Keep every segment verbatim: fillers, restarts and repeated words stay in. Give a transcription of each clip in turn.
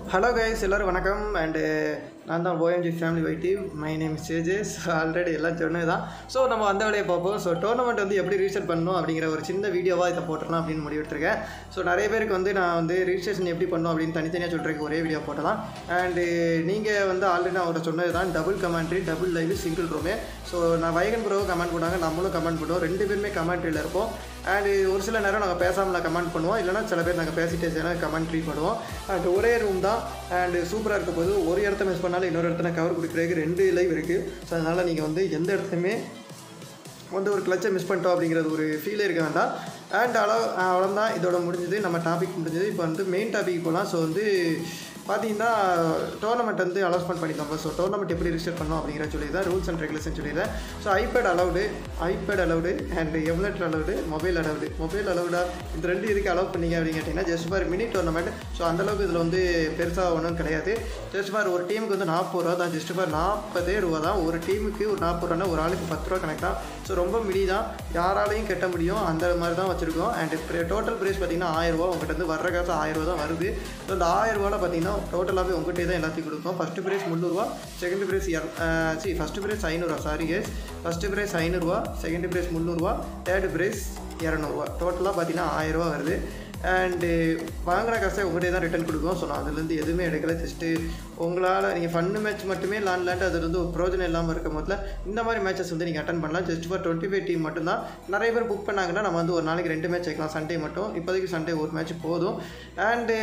Hello guys, எல்லாரும் வணக்கம் and நான் தான் O M G FAMILY Y T. My name is J J. Already எல்லாம் சொன்னது தான். ஸோ நம்ம அந்த வேலையை பார்ப்போம். ஸோ டோர்னமெண்ட் வந்து எப்படி ரிஜிஸ்டர் பண்ணணும் அப்படிங்கிற ஒரு சின்ன வீடியோவாக இதை போட்டலாம் அப்படின்னு முடிவெடுத்துருக்கேன். ஸோ நிறைய பேருக்கு வந்து நான் வந்து ரிஜிஸ்ட்ரேஷன் எப்படி பண்ணணும் அப்படின்னு தனித்தனியாக சொல்கிறதுக்கு ஒரே வீடியோ போட்டலாம். அண்டு நீங்கள் வந்து ஆல்ரெடி நான் அவரை சொன்னது தான் double commentary double live single ரூமே. ஸோ நான் வைகன் ப்ரோவும் கமெண்ட் போட்டாங்க, நம்மளும் கமெண்ட் பண்ணுவோம், ரெண்டு பேருமே கமெண்ட்ரியில் இருப்போம். அண்டு ஒரு சில நேரம் நாங்கள் பேசாமல் கமெண்ட் பண்ணுவோம், இல்லைனா சில பேர் நாங்கள் பேசிட்டே செய்யலாம் கமெண்ட்ரி பண்ணுவோம். அண்ட் ஒரே ரூம் தான் அண்டு சூப்பராக இருக்க போது ஒரு இடத்த மிஸ் பண்ணாலும் இன்னொரு இடத்துல கவர் கொடுக்குறதுக்கு ரெண்டு லைவ் இருக்குது. ஸோ அதனால் நீங்கள் வந்து எந்த இடத்துலையுமே வந்து ஒரு கிளச்சை மிஸ் பண்ணிட்டோம் அப்படிங்கிறது ஒரு ஃபீலே இருக்க வேண்டாம். அண்ட் அளவு அவ்வளோதான், இதோட முடிஞ்சது, நம்ம டாபிக் முடிஞ்சது. இப்போ வந்து மெயின் டாபிக் போகலாம். ஸோ வந்து பார்த்தீங்கன்னா டோர்னமெண்ட் வந்து அனௌன்ஸ்மெண்ட் பண்ணியிருக்காங்க. ஸோ டோர்னமெண்ட் எப்படி ரிஜிஸ்டர் பண்ணணும் அப்படிங்கிற சொல்லியிருந்தேன், ரூல்ஸ் அண்ட் ரெகுலேஷன் சொல்லியிருந்தேன். So iPad allowed iPad allowed and emulator allowed, mobile allowed. Mobile அலவுடா இந்த ரெண்டு இதுக்கு அலோவ் பண்ணிங்க அப்படின்னு கேட்டிங்கன்னா just for mini tournament. So அந்தளவுக்கு இதில் வந்து பெருசாக ஒன்றும் கிடையாது. ஜஸ்ட் ஃபார் ஒரு டீமுக்கு வந்து நாற்பது ரூபா தான், ஜஸ்ட் ஃபார் நாற்பதே ரூபா தான். ஒரு டீமுக்கு ஒரு நாற்பது ரூபானா ஒரு ஆளுக்கு பத்து ரூபா கணக்கு தான். ஸோ ரொம்ப மினி தான், யாராலையும் கட்ட முடியும், அந்த மாதிரி தான் வச்சுருக்கோம். அண்ட் டோட்டல் ப்ரைஸ் பார்த்தீங்கன்னா ஆயிரம் ரூபா, உங்கள்கிட்ட வந்து வர்ற காசு ஆயிரம் ரூபா தான் வருது. ஸோ அந்த ஆயிரம் ரூபாவில் பார்த்தீங்கன்னா டோட்டலாகவே உங்கள்கிட்டே தான் எல்லாத்தையும் கொடுக்கும். ஃபஸ்ட்டு ப்ரைஸ் முந்நூறுரூவா, செகண்ட் ப்ரைஸ் சி ஃபஸ்ட்டு ப்ரைஸ் ஐநூறுரூவா சாரி கேஸ் ஃபஸ்ட்டு ப்ரைஸ் ஐநூறுரூவா, செகண்ட் ப்ரைஸ் முந்நூறுரூவா, தேர்டு ப்ரைஸ் இரநூறுவா. டோட்டலாக பார்த்தீங்கன்னா ஆயிரரூவா வருது. அண்டு வாங்கின காசை உங்கள்கிட்டே தான் ரிட்டர்ன் கொடுக்கும். ஸோ நான் அதுலேருந்து எதுவுமே எடுக்கலை. ஜஸ்ட்டு உங்களால் நீங்கள் ஃபன்னு மேட்ச் மட்டுமே லான் லேண்ட் அது வந்து ஒரு ப்ரோஜனம் இல்லாமல் இருக்கும் போதில் இந்த மாதிரி மேட்சஸ் வந்து நீங்கள் அட்டன் பண்ணலாம். Just for twenty five team மட்டும்தான். நிறைய பேர் புக் பண்ணாங்கன்னா நம்ம வந்து ஒரு நாளைக்கு ரெண்டு மேட்ச் வைக்கலாம், சண்டே மட்டும். இப்போதைக்கு சண்டே ஒரு மேட்ச் போதும். அண்டு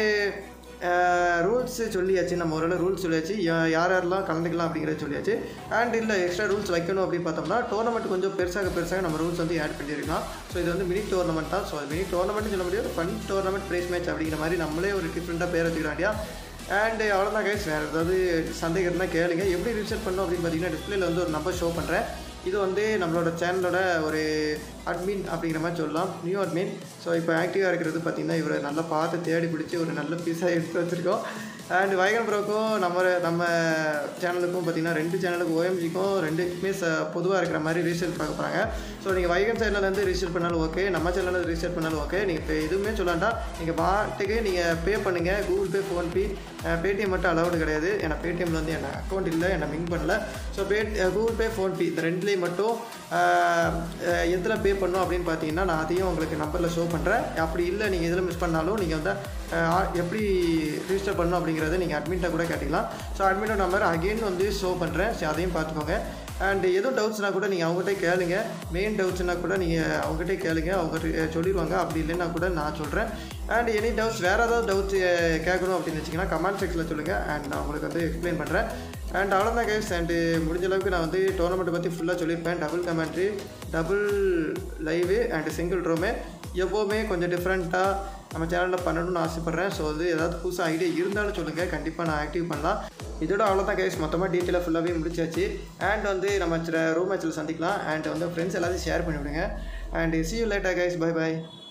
ரூல்ஸு சொல்லியாச்சு, நம்ம ஓரளவு ரூல்ஸ் சொல்லியாச்சு, யார் யாரெல்லாம் கலந்துக்கலாம் அப்படிங்கிறத சொல்லியாச்சு. அண்ட் இல்லை எக்ஸ்ட்ரா ரூல்ஸ் வைக்கணும் அப்படின்னு பார்த்தோம்னா டோர்னமெண்ட் கொஞ்சம் பெருசாக பெருசாக நம்ம ரூல்ஸ் வந்து ஆட் பண்ணியிருக்கலாம். ஸோ இது வந்து மினி டோர்னமெண்ட் தான். ஸோ மினி டோர்னமெண்ட்னு சொல்ல முடியாது, ஃபன் டோர்னமெண்ட் ப்ரைஸ் மேட்ச் அப்படிங்கிற மாதிரி நம்மளே ஒரு டிஃப்ரெண்ட்டாக பேர் வச்சுக்கிறாண்டியா. அண்டு அவ்வளோதான் கைஸ், வேறு ஏதாவது சந்தேகம் இருந்தால் கேளுங்க. எப்படி ரிஜிஸ்டர் பண்ணணும் அப்படின்னு பார்த்தீங்கன்னா டிஸ்பிளேல வந்து ஒரு நம்பர் ஷோ பண்ணுறேன். இது வந்து நம்மளோட சேனலோட ஒரு அட்மின் அப்படிங்கிற மாதிரி சொல்லலாம், நியூ அட்மின். ஸோ இப்போ ஆக்டிவாக இருக்கிறது பார்த்திங்கன்னா இவரை நல்லா பார்த்து தேடி பிடிச்சி ஒரு நல்ல பீஸாக எடுத்து வச்சுருக்கோம். அண்ட் வைகன் ப்ரோக்கும் நம்ம நம்ம சேனலுக்கும் பார்த்திங்கன்னா ரெண்டு சேனலுக்கு ஓஎம்ஜிக்கும் ரெண்டுக்குமே ச பொதுவாக இருக்கிற மாதிரி ரிஜிஸ்டர் பார்க்க போகிறாங்க. ஸோ நீங்கள் வைகன் சேனல்லேருந்து ரிஜிஸ்டர் பண்ணாலும் ஓகே, நம்ம சேனலில் ரிஜிஸ்டர் பண்ணாலும் ஓகே. நீங்கள் இப்போ எதுவுமே சொல்லாண்டா நீங்கள் பாட்டுக்கு நீங்கள் பே பண்ணுங்கள். கூகுள் பே, ஃபோன்பே, பேடிஎம் மட்டும் அலவுடு கிடையாது. ஏன்னா பேடிஎம்மில் வந்து என்ன அக்கௌண்ட் இல்லை, என்ன லிங்க் பண்ணல. So pay Google Pay, PhonePe இந்த ரெண்டுலேயும் மட்டும் எதில் பே பண்ணணும் அப்படின்னு பார்த்தீங்கன்னா நான் அதையும் உங்களுக்கு நம்பரில் ஷோ பண்ணுறேன். அப்படி இல்லை நீங்கள் எதில் மிஸ் பண்ணாலும் நீங்கள் வந்து எப்படி ரிஜிஸ்டர் பண்ணணும் அப்படிங்கிறத நீங்கள் அட்மின்ட்ட கூட கேட்டிக்கலாம். ஸோ அட்மிட்டோட நம்பர் அகெயின் வந்து ஷோ பண்ணுறேன். ஸோ அதையும் பார்த்துக்கோங்க. அண்ட் எதுவும் டவுட்ஸ்னால் கூட நீங்கள் அவங்ககிட்ட கேளுங்க. மெயின் டவுட்ஸ்னால் கூட நீங்கள் அவங்ககிட்ட கேளுங்க, அவங்க சொல்லிடுவாங்க. அப்படி இல்லைன்னா கூட நான் சொல்கிறேன். அண்ட் எனி டவுட்ஸ் வேறு ஏதாவது டவுட்ஸ் கேட்கணும் அப்படின்னு வச்சிங்கன்னா கமெண்ட் செக்ஷனில் சொல்லுங்கள். அண்ட் நான் உங்களுக்கு வந்து எக்ஸ்பிளைன் பண்ணுறேன். அண்ட் அவ்வளோதான் கைஸ். அண்டு முடிஞ்ச அளவுக்கு நான் வந்து டோர்னமெண்ட்டை பற்றி ஃபுல்லாக சொல்லியிருப்பேன். Double commentary, double live and single ரூமே எப்போவுமே கொஞ்சம் டிஃப்ரெண்ட்டாக நம்ம சேனலில் பண்ணணும்னு ஆசைப்பட்றேன். ஸோ வந்து ஏதாவது புதுசாக ஐடியா இருந்தாலும் சொல்லுங்கள், கண்டிப்பாக நான் ஆக்டிவ் பண்ணலாம். இதோட அவ்வளோதான் கைஸ், மொத்தமாக டீட்டெயிலாக ஃபுல்லாகவே முடிச்சாச்சு. அண்ட் வந்து நம்ம ரூம் மேட்சில் சந்திக்கலாம். அண்ட் வந்து ஃப்ரெண்ட்ஸ் எல்லாத்தையும் ஷேர் பண்ணிவிடுங்க. And see you later guys, bye bye.